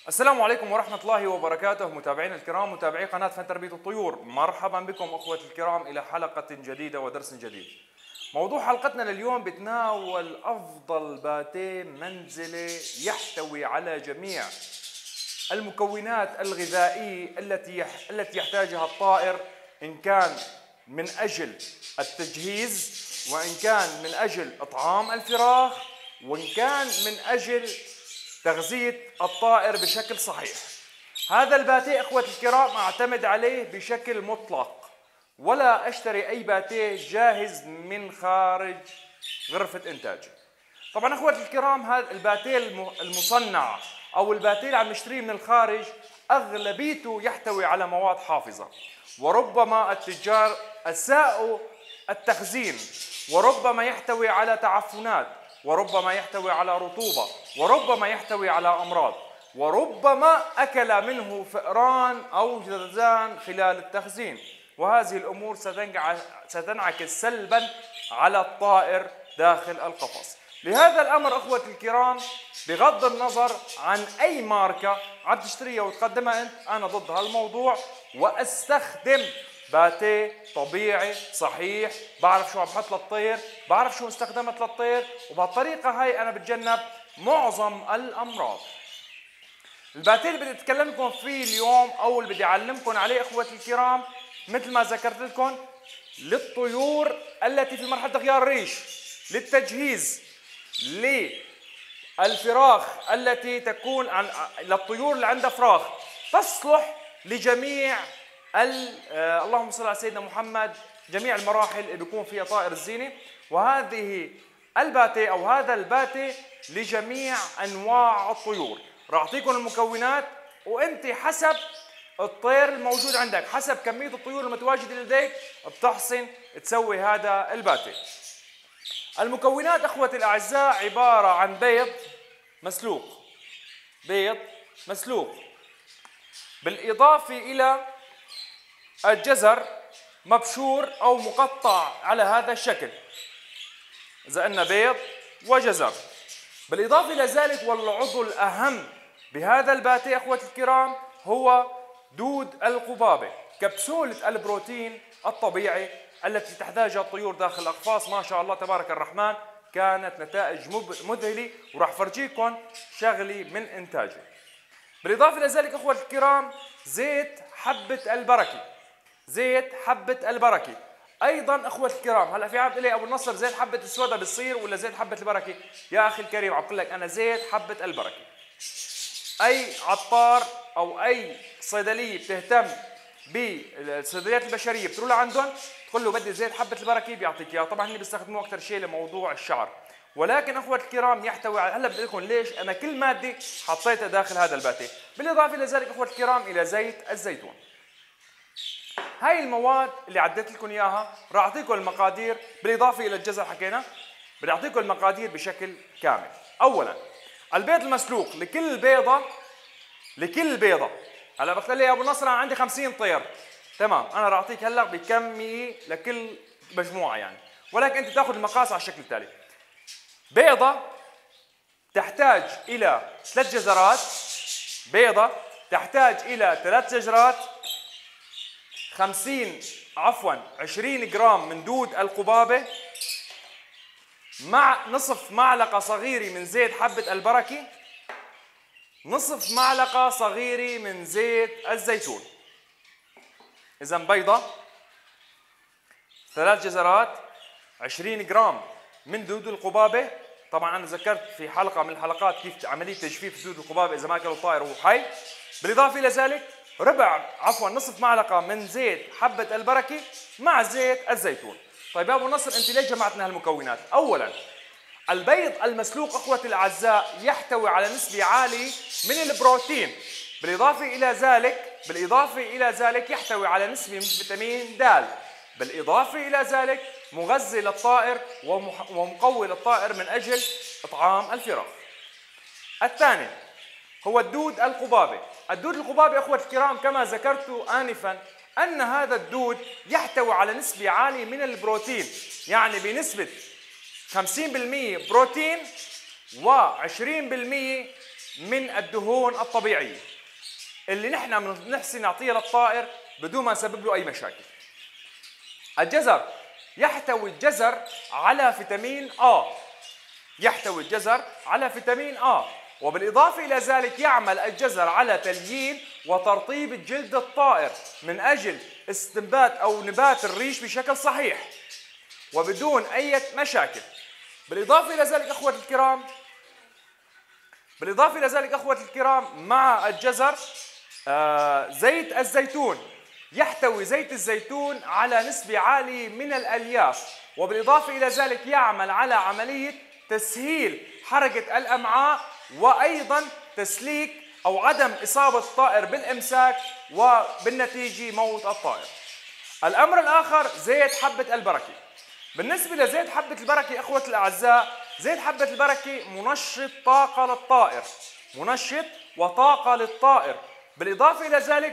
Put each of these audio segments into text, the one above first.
السلام عليكم ورحمة الله وبركاته متابعينا الكرام، متابعي قناة فن تربية الطيور، مرحبا بكم أخوتي الكرام إلى حلقة جديدة ودرس جديد. موضوع حلقتنا لليوم بتناول أفضل باتيه منزلي يحتوي على جميع المكونات الغذائية التي يحتاجها الطائر، إن كان من أجل التجهيز، وإن كان من أجل إطعام الفراخ، وإن كان من أجل تغذية الطائر بشكل صحيح. هذا الباتيه اخوتي الكرام اعتمد عليه بشكل مطلق، ولا اشتري اي باتيه جاهز من خارج غرفة انتاجه. طبعا اخوتي الكرام هذا الباتيه المصنع او الباتيه اللي عم نشتريه من الخارج اغلبيته يحتوي على مواد حافظة، وربما التجار اساءوا التخزين، وربما يحتوي على تعفنات، وربما يحتوي على رطوبة، وربما يحتوي على أمراض، وربما أكل منه فئران أو جرذان خلال التخزين، وهذه الأمور ستنعكس سلبا على الطائر داخل القفص. لهذا الأمر أخوتي الكرام، بغض النظر عن أي ماركة عم تشتريها وتقدمها أنت، أنا ضد هالموضوع، وأستخدم باتيه طبيعي صحيح، بعرف شو عم بحط للطير، بعرف شو استخدمت للطير، وبهالطريقة هاي أنا بتجنب معظم الأمراض. الباتيه اللي بدي أتكلم لكم فيه اليوم أو اللي بدي أعلمكم عليه إخوتي الكرام، مثل ما ذكرت لكم، للطيور التي في مرحلة غيار الريش، للتجهيز، للفراخ التي تكون للطيور اللي عندها فراخ، تصلح لجميع اللهم صل على سيدنا محمد، جميع المراحل اللي بيكون فيها طائر الزينة. وهذه الباتيه أو هذا الباتيه لجميع أنواع الطيور. راح أعطيكم المكونات، وأنت حسب الطير الموجود عندك، حسب كمية الطيور المتواجدة لديك، بتحسن تسوي هذا الباتيه. المكونات أخوتي الأعزاء عبارة عن بيض مسلوق، بالإضافة إلى الجزر مبشور أو مقطع على هذا الشكل، إذا أن بيض وجزر. بالإضافة إلى ذلك، والعضو الأهم بهذا الباتيه أخوتي الكرام هو دود القبابة، كبسولة البروتين الطبيعي التي تحتاجها الطيور داخل الأقفاص. ما شاء الله تبارك الرحمن، كانت نتائج مذهلة، وراح فرجيكم شغلي من إنتاجه. بالإضافة إلى ذلك أخوتي الكرام، زيت حبة البركة أيضا أخوتي الكرام. هلا في عبد لي أبو النصر، زيت حبة السوداء بتصير ولا زيت حبة البركة؟ يا أخي الكريم، عم بقول لك أنا زيت حبة البركة. أي عطار أو أي صيدلية بتهتم بالصيدليات البشرية بتروح لعندهم تقول له بدي زيت حبة البركة، بيعطيك إياه. طبعا هن بيستخدموه أكثر شيء لموضوع الشعر، ولكن أخوتي الكرام يحتوي على، هلا بدي لكم ليش أنا كل مادة حطيتها داخل هذا الباتيه. بالإضافة إلى ذلك أخوتي الكرام إلى زيت الزيتون. هاي المواد اللي عديت لكم اياها، راح اعطيكم المقادير بالاضافه الى الجزر حكينا، بدي اعطيكم المقادير بشكل كامل. اولا البيض المسلوق لكل بيضه. هلا بتقول لي يا ابو نصر انا عندي 50 طير، تمام، انا راح اعطيك هلا بكميه لكل مجموعه يعني، ولكن انت تاخذ المقاس على الشكل التالي. بيضه تحتاج الى 3 جزرات، 20 جرام من دود القبابة، مع نصف معلقة صغيرة من زيت حبة البركة، نصف معلقة صغيرة من زيت الزيتون. إذا بيضة، 3 جزرات، 20 جرام من دود القبابة. طبعا أنا ذكرت في حلقة من الحلقات كيف عملية تجفيف دود القبابة إذا ما أكل الطائر وهو حي. بالإضافة إلى ذلك نصف معلقة من زيت حبة البركة مع زيت الزيتون. طيب يا أبو نصر أنت ليش جمعتنا هالمكونات؟ أولا البيض المسلوق أخوتي الأعزاء يحتوي على نسبة عالية من البروتين، بالإضافة إلى ذلك يحتوي على نسبة من فيتامين د، بالإضافة إلى ذلك مغذي للطائر ومقوي للطائر من أجل إطعام الفراخ. الثاني هو الدود القبابة. الدود القبابة أخوتي الكرام كما ذكرت آنفا أن هذا الدود يحتوي على نسبة عالية من البروتين، يعني بنسبة 50% بروتين و20% من الدهون الطبيعية اللي نحن بنحسن نعطيها للطائر بدون ما نسبب له أي مشاكل. الجزر يحتوي الجزر على فيتامين A، يحتوي الجزر على فيتامين A، وبالإضافة إلى ذلك يعمل الجزر على تليين وترطيب جلد الطائر من أجل استنبات أو نبات الريش بشكل صحيح وبدون أي مشاكل. بالإضافة إلى ذلك أخوة الكرام مع الجزر زيت الزيتون، يحتوي زيت الزيتون على نسبة عالية من الألياف، وبالإضافة إلى ذلك يعمل على عملية تسهيل حركة الأمعاء وأيضا تسليك أو عدم إصابة الطائر بالإمساك وبالنتيجة موت الطائر. الأمر الآخر زيت حبة البركة. بالنسبة لزيت حبة البركة أخوة الأعزاء، زيت حبة البركة منشط طاقة للطائر، منشط وطاقة للطائر، بالإضافة إلى ذلك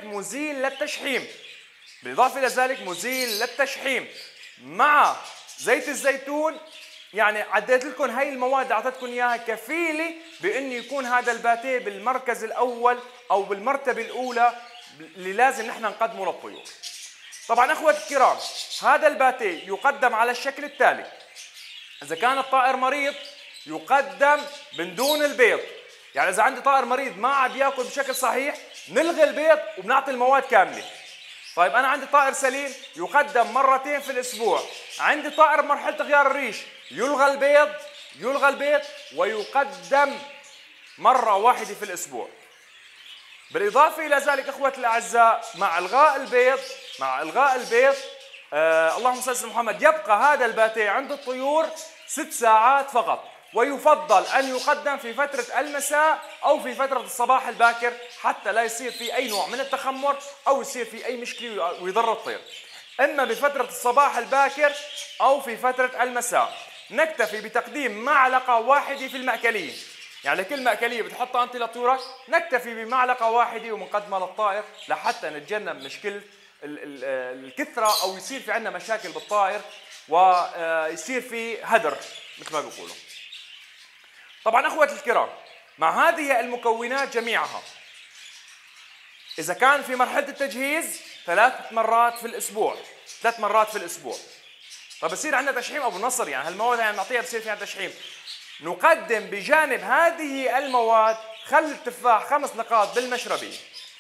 مزيل للتشحيم، مع زيت الزيتون. يعني عديت لكم هاي المواد اللي أعطيتكم إياها كفيلة بأن يكون هذا الباتيه بالمركز الأول أو بالمرتبة الأولى اللي لازم نحن نقدمه للطيور. طبعا أخوة الكرام، هذا الباتيه يقدم على الشكل التالي: إذا كان الطائر مريض يقدم من دون البيض، يعني إذا عندي طائر مريض ما عم ياكل بشكل صحيح نلغي البيض وبنعطي المواد كاملة. طيب أنا عندي طائر سليم يقدم مرتين في الأسبوع. عندي طائر مرحلة غيار الريش يلغى البيض ويقدم مرة واحدة في الأسبوع. بالإضافة إلى ذلك أخوة الأعزاء، مع إلغاء البيض اللهم صل على محمد، يبقى هذا الباتيه عند الطيور 6 ساعات فقط، ويفضل أن يقدم في فترة المساء أو في فترة الصباح الباكر حتى لا يصير في أي نوع من التخمر أو يصير في أي مشكلة ويضر الطير، إما بفترة الصباح الباكر أو في فترة المساء. نكتفي بتقديم معلقة واحدة في المأكلية، يعني كل مأكلية بتحطها أنت لطيورك نكتفي بمعلقة واحدة ومقدمة للطائر لحتى نتجنب مشكلة الكثرة أو يصير في عندنا مشاكل بالطائر ويصير في هدر مثل ما بيقولوا. طبعا أخوة الكرام، مع هذه المكونات جميعها، إذا كان في مرحلة التجهيز 3 مرات في الأسبوع. طب بصير عندنا تشحيم أبو النصر، يعني هالمواد اللي نعطيها بصير فيها تشحيم، نقدم بجانب هذه المواد خل التفاح 5 نقاط بالمشربية،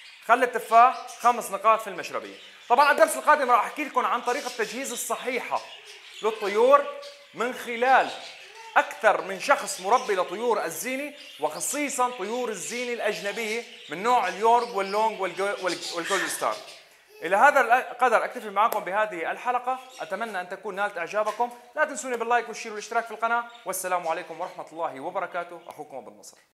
في المشربية. طبعا الدرس القادم راح أحكي لكم عن طريقة التجهيز الصحيحة للطيور من خلال أكثر من شخص مربي لطيور الزينة، وخصيصا طيور الزينة الأجنبية من نوع اليورغ واللونغ والجولد ستار. إلى هذا القدر أكتفي معكم بهذه الحلقة، أتمنى أن تكون نالت إعجابكم. لا تنسوني باللايك والشير والاشتراك في القناة، والسلام عليكم ورحمة الله وبركاته. أخوكم أبو النصر.